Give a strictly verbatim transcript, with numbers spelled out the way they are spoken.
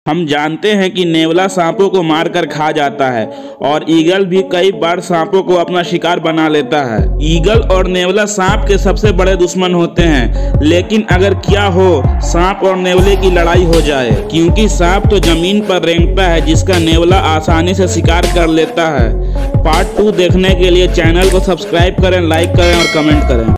हम जानते हैं कि नेवला सांपों को मारकर खा जाता है और ईगल भी कई बार सांपों को अपना शिकार बना लेता है। ईगल और नेवला सांप के सबसे बड़े दुश्मन होते हैं, लेकिन अगर क्या हो सांप और नेवले की लड़ाई हो जाए, क्योंकि सांप तो जमीन पर रेंगता है जिसका नेवला आसानी से शिकार कर लेता है। पार्ट टू देखने के लिए चैनल को सब्सक्राइब करें, लाइक करें और कमेंट करें।